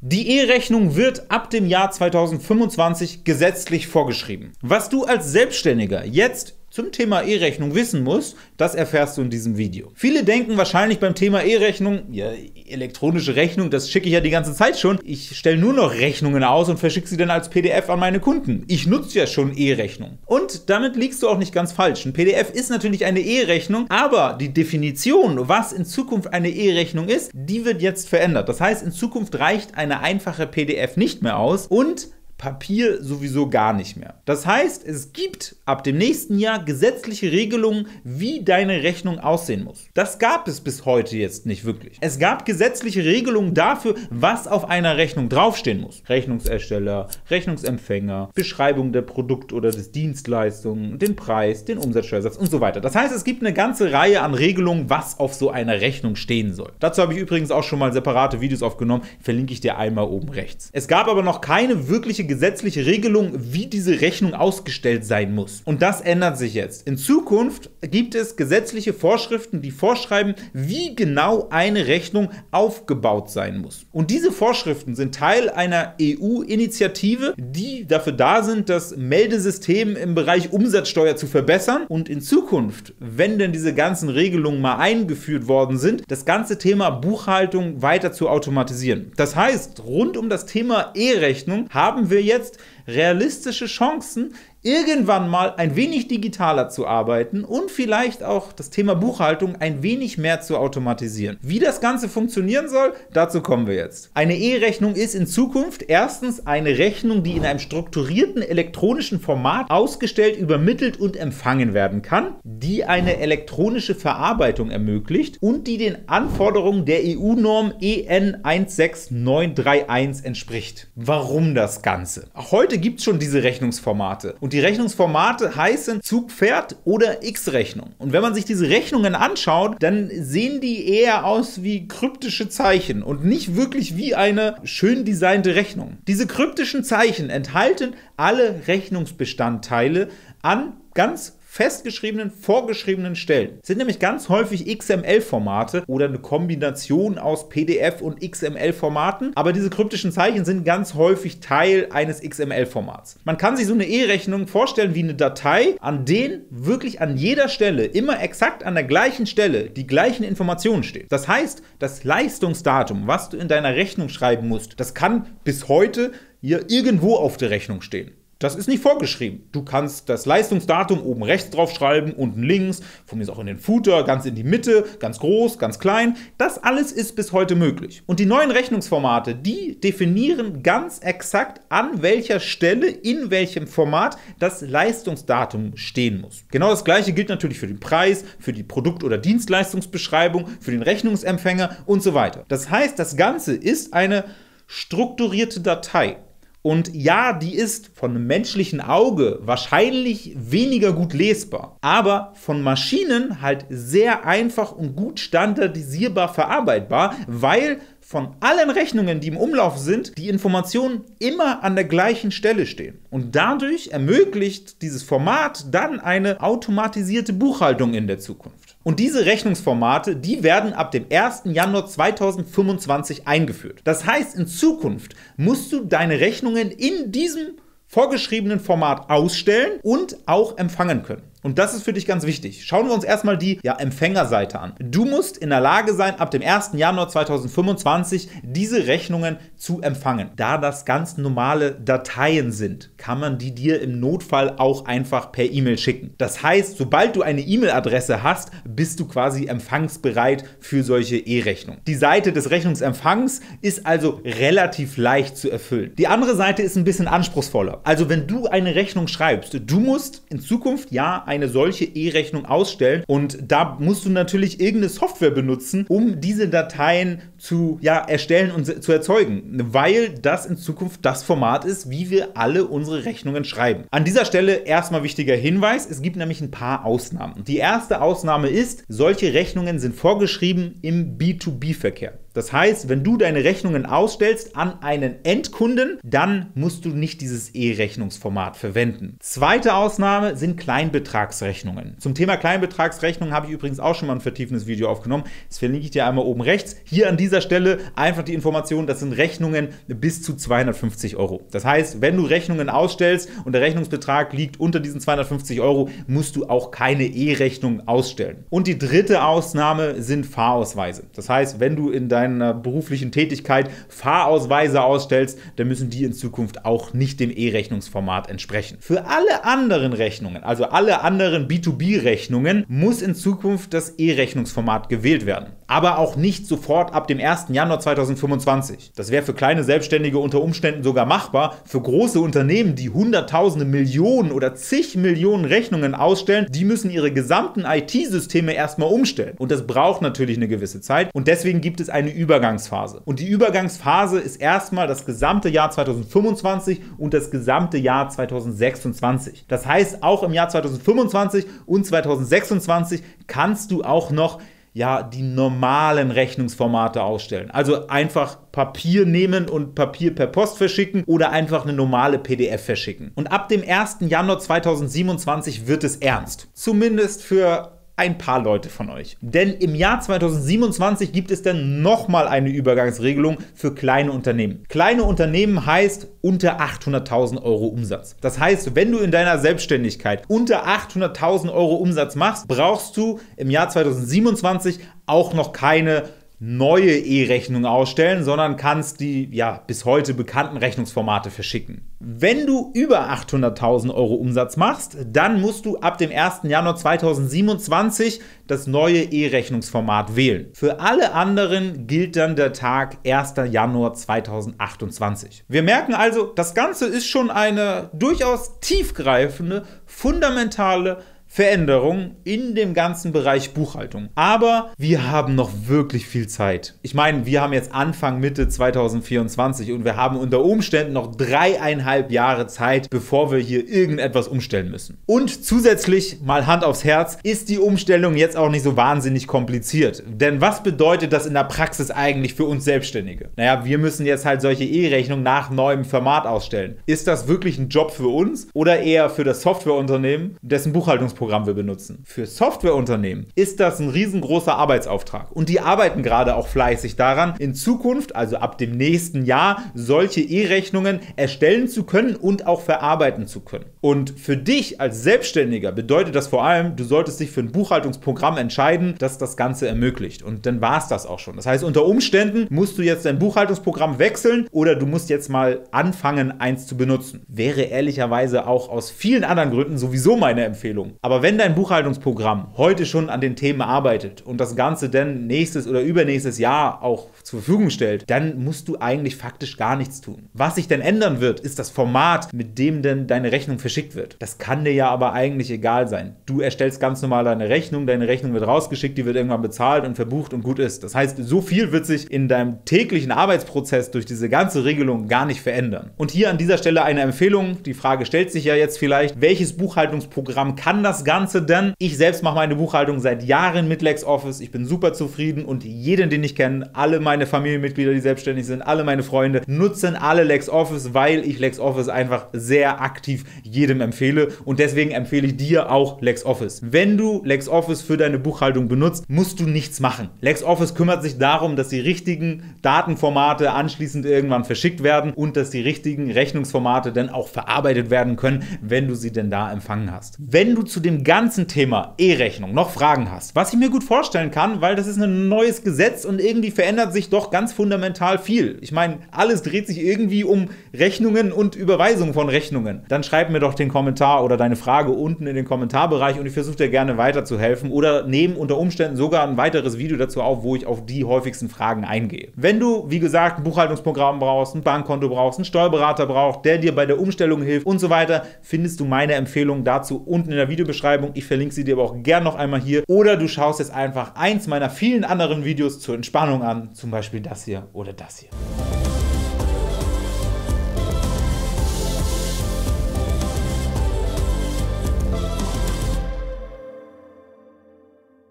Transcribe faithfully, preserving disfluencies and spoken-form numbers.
Die E-Rechnung wird ab dem Jahr zweitausendfünfundzwanzig gesetzlich vorgeschrieben. Was du als Selbstständiger jetzt zum Thema E-Rechnung wissen musst, das erfährst du in diesem Video. Viele denken wahrscheinlich beim Thema E-Rechnung, ja, elektronische Rechnung, das schicke ich ja die ganze Zeit schon. Ich stelle nur noch Rechnungen aus und verschicke sie dann als P D F an meine Kunden. Ich nutze ja schon E-Rechnung. Und damit liegst du auch nicht ganz falsch. Ein P D F ist natürlich eine E-Rechnung, aber die Definition, was in Zukunft eine E-Rechnung ist, die wird jetzt verändert. Das heißt, in Zukunft reicht eine einfache P D F nicht mehr aus und Papier sowieso gar nicht mehr. Das heißt, es gibt ab dem nächsten Jahr gesetzliche Regelungen, wie deine Rechnung aussehen muss. Das gab es bis heute jetzt nicht wirklich. Es gab gesetzliche Regelungen dafür, was auf einer Rechnung draufstehen muss. Rechnungsersteller, Rechnungsempfänger, Beschreibung der Produkt- oder des Dienstleistungen, den Preis, den Umsatzsteuersatz und so weiter. Das heißt, es gibt eine ganze Reihe an Regelungen, was auf so einer Rechnung stehen soll. Dazu habe ich übrigens auch schon mal separate Videos aufgenommen, verlinke ich dir einmal oben rechts. Es gab aber noch keine wirkliche gesetzliche Regelung, wie diese Rechnung ausgestellt sein muss. Und das ändert sich jetzt. In Zukunft gibt es gesetzliche Vorschriften, die vorschreiben, wie genau eine Rechnung aufgebaut sein muss. Und diese Vorschriften sind Teil einer E U-Initiative, die dafür da sind, das Meldesystem im Bereich Umsatzsteuer zu verbessern und in Zukunft, wenn denn diese ganzen Regelungen mal eingeführt worden sind, das ganze Thema Buchhaltung weiter zu automatisieren. Das heißt, rund um das Thema E-Rechnung haben wir jetzt realistische Chancen, irgendwann mal ein wenig digitaler zu arbeiten und vielleicht auch das Thema Buchhaltung ein wenig mehr zu automatisieren. Wie das Ganze funktionieren soll, dazu kommen wir jetzt. Eine E-Rechnung ist in Zukunft erstens eine Rechnung, die in einem strukturierten elektronischen Format ausgestellt, übermittelt und empfangen werden kann, die eine elektronische Verarbeitung ermöglicht und die den Anforderungen der E U-Norm E N eins sechs neun drei eins entspricht. Warum das Ganze? Auch heute gibt es schon diese Rechnungsformate und die Rechnungsformate heißen Zugpferd oder X-Rechnung. Und wenn man sich diese Rechnungen anschaut, dann sehen die eher aus wie kryptische Zeichen und nicht wirklich wie eine schön designte Rechnung. Diese kryptischen Zeichen enthalten alle Rechnungsbestandteile an ganz festgeschriebenen, vorgeschriebenen Stellen. Es sind nämlich ganz häufig X M L-Formate oder eine Kombination aus P D F und X M L-Formaten, aber diese kryptischen Zeichen sind ganz häufig Teil eines X M L-Formats. Man kann sich so eine E-Rechnung vorstellen wie eine Datei, an denen wirklich an jeder Stelle, immer exakt an der gleichen Stelle, die gleichen Informationen stehen. Das heißt, das Leistungsdatum, was du in deiner Rechnung schreiben musst, das kann bis heute hier irgendwo auf der Rechnung stehen. Das ist nicht vorgeschrieben. Du kannst das Leistungsdatum oben rechts drauf schreiben, unten links, von mir ist auch in den Footer, ganz in die Mitte, ganz groß, ganz klein. Das alles ist bis heute möglich. Und die neuen Rechnungsformate, die definieren ganz exakt, an welcher Stelle, in welchem Format das Leistungsdatum stehen muss. Genau das Gleiche gilt natürlich für den Preis, für die Produkt- oder Dienstleistungsbeschreibung, für den Rechnungsempfänger und so weiter. Das heißt, das Ganze ist eine strukturierte Datei. Und ja, die ist von einem menschlichen Auge wahrscheinlich weniger gut lesbar, aber von Maschinen halt sehr einfach und gut standardisierbar verarbeitbar, weil von allen Rechnungen, die im Umlauf sind, die Informationen immer an der gleichen Stelle stehen. Und dadurch ermöglicht dieses Format dann eine automatisierte Buchhaltung in der Zukunft. Und diese Rechnungsformate, die werden ab dem ersten Januar zweitausendfünfundzwanzig eingeführt. Das heißt, in Zukunft musst du deine Rechnungen in diesem vorgeschriebenen Format ausstellen und auch empfangen können. Und das ist für dich ganz wichtig. Schauen wir uns erstmal die ja, Empfängerseite an. Du musst in der Lage sein, ab dem ersten Januar zweitausendfünfundzwanzig diese Rechnungen zu empfangen. Da das ganz normale Dateien sind, kann man die dir im Notfall auch einfach per E-Mail schicken. Das heißt, sobald du eine E-Mail-Adresse hast, bist du quasi empfangsbereit für solche E-Rechnungen. Die Seite des Rechnungsempfangs ist also relativ leicht zu erfüllen. Die andere Seite ist ein bisschen anspruchsvoller. Also wenn du eine Rechnung schreibst, du musst in Zukunft ja ein eine solche E-Rechnung ausstellen und da musst du natürlich irgendeine Software benutzen, um diese Dateien zu ja, erstellen und zu erzeugen, weil das in Zukunft das Format ist, wie wir alle unsere Rechnungen schreiben. An dieser Stelle erstmal wichtiger Hinweis, es gibt nämlich ein paar Ausnahmen. Die erste Ausnahme ist, solche Rechnungen sind vorgeschrieben im B zwei B-Verkehr. Das heißt, wenn du deine Rechnungen ausstellst an einen Endkunden, dann musst du nicht dieses E-Rechnungsformat verwenden. Zweite Ausnahme sind Kleinbetragsrechnungen. Zum Thema Kleinbetragsrechnungen habe ich übrigens auch schon mal ein vertiefendes Video aufgenommen. Das verlinke ich dir einmal oben rechts. Hier an dieser Stelle einfach die Information, das sind Rechnungen bis zu zweihundertfünfzig Euro. Das heißt, wenn du Rechnungen ausstellst und der Rechnungsbetrag liegt unter diesen zweihundertfünfzig Euro, musst du auch keine E-Rechnung ausstellen. Und die dritte Ausnahme sind Fahrausweise. Das heißt, wenn du in deiner beruflichen Tätigkeit Fahrausweise ausstellst, dann müssen die in Zukunft auch nicht dem E-Rechnungsformat entsprechen. Für alle anderen Rechnungen, also alle anderen B zwei B-Rechnungen, muss in Zukunft das E-Rechnungsformat gewählt werden. Aber auch nicht sofort ab dem ersten Januar zweitausendfünfundzwanzig. Das wäre für kleine Selbstständige unter Umständen sogar machbar. Für große Unternehmen, die Hunderttausende, Millionen oder zig Millionen Rechnungen ausstellen, die müssen ihre gesamten I T-Systeme erstmal umstellen. Und das braucht natürlich eine gewisse Zeit. Und deswegen gibt es eine Übergangsphase. Und die Übergangsphase ist erstmal das gesamte Jahr zweitausendfünfundzwanzig und das gesamte Jahr zweitausendsechsundzwanzig. Das heißt, auch im Jahr zweitausendfünfundzwanzig und zweitausendsechsundzwanzig kannst du auch noch ja, die normalen Rechnungsformate ausstellen. Also einfach Papier nehmen und Papier per Post verschicken oder einfach eine normale P D F verschicken. Und ab dem ersten Januar zweitausendsiebenundzwanzig wird es ernst. Zumindest für ein paar Leute von euch. Denn im Jahr zweitausendsiebenundzwanzig gibt es dann nochmal eine Übergangsregelung für kleine Unternehmen. Kleine Unternehmen heißt unter achthunderttausend Euro Umsatz. Das heißt, wenn du in deiner Selbstständigkeit unter achthunderttausend Euro Umsatz machst, brauchst du im Jahr zweitausendsiebenundzwanzig auch noch keine neue E-Rechnung ausstellen, sondern kannst die ja bis heute bekannten Rechnungsformate verschicken. Wenn du über achthunderttausend Euro Umsatz machst, dann musst du ab dem ersten Januar zweitausendsiebenundzwanzig das neue E-Rechnungsformat wählen. Für alle anderen gilt dann der Tag erster Januar zweitausendachtundzwanzig. Wir merken also, das Ganze ist schon eine durchaus tiefgreifende, fundamentale Veränderung in dem ganzen Bereich Buchhaltung. Aber wir haben noch wirklich viel Zeit. Ich meine, wir haben jetzt Anfang, Mitte zweitausendvierundzwanzig und wir haben unter Umständen noch dreieinhalb Jahre Zeit, bevor wir hier irgendetwas umstellen müssen. Und zusätzlich, mal Hand aufs Herz, ist die Umstellung jetzt auch nicht so wahnsinnig kompliziert. Denn was bedeutet das in der Praxis eigentlich für uns Selbstständige? Naja, wir müssen jetzt halt solche E-Rechnungen nach neuem Format ausstellen. Ist das wirklich ein Job für uns oder eher für das Softwareunternehmen, dessen Buchhaltungsprogramm wir benutzen? Für Softwareunternehmen ist das ein riesengroßer Arbeitsauftrag und die arbeiten gerade auch fleißig daran, in Zukunft, also ab dem nächsten Jahr, solche E-Rechnungen erstellen zu können und auch verarbeiten zu können. Und für dich als Selbstständiger bedeutet das vor allem, du solltest dich für ein Buchhaltungsprogramm entscheiden, das das Ganze ermöglicht. Und dann war es das auch schon. Das heißt, unter Umständen musst du jetzt dein Buchhaltungsprogramm wechseln oder du musst jetzt mal anfangen, eins zu benutzen. Wäre ehrlicherweise auch aus vielen anderen Gründen sowieso meine Empfehlung. Aber wenn dein Buchhaltungsprogramm heute schon an den Themen arbeitet und das Ganze dann nächstes oder übernächstes Jahr auch zur Verfügung stellt, dann musst du eigentlich faktisch gar nichts tun. Was sich denn ändern wird, ist das Format, mit dem denn deine Rechnung verschickt wird. Das kann dir ja aber eigentlich egal sein. Du erstellst ganz normal deine Rechnung, deine Rechnung wird rausgeschickt, die wird irgendwann bezahlt und verbucht und gut ist. Das heißt, so viel wird sich in deinem täglichen Arbeitsprozess durch diese ganze Regelung gar nicht verändern. Und hier an dieser Stelle eine Empfehlung. Die Frage stellt sich ja jetzt vielleicht, welches Buchhaltungsprogramm kann das Ganze denn? Ich selbst mache meine Buchhaltung seit Jahren mit LexOffice. Ich bin super zufrieden und jeden, den ich kenne, alle meine Familienmitglieder, die selbstständig sind, alle meine Freunde, nutzen alle LexOffice, weil ich LexOffice einfach sehr aktiv jedem empfehle und deswegen empfehle ich dir auch LexOffice. Wenn du LexOffice für deine Buchhaltung benutzt, musst du nichts machen. LexOffice kümmert sich darum, dass die richtigen Datenformate anschließend irgendwann verschickt werden und dass die richtigen Rechnungsformate dann auch verarbeitet werden können, wenn du sie denn da empfangen hast. Wenn du zu dem ganzen Thema E-Rechnung noch Fragen hast, was ich mir gut vorstellen kann, weil das ist ein neues Gesetz und irgendwie verändert sich doch ganz fundamental viel. Ich meine, alles dreht sich irgendwie um Rechnungen und Überweisung von Rechnungen. Dann schreib mir doch den Kommentar oder deine Frage unten in den Kommentarbereich und ich versuche dir gerne weiterzuhelfen oder nehme unter Umständen sogar ein weiteres Video dazu auf, wo ich auf die häufigsten Fragen eingehe. Wenn du, wie gesagt, ein Buchhaltungsprogramm brauchst, ein Bankkonto brauchst, einen Steuerberater brauchst, der dir bei der Umstellung hilft und so weiter, findest du meine Empfehlung dazu unten in der Videobeschreibung. Ich verlinke sie dir aber auch gern noch einmal hier. Oder du schaust jetzt einfach eins meiner vielen anderen Videos zur Entspannung an, zum Beispiel das hier oder das hier.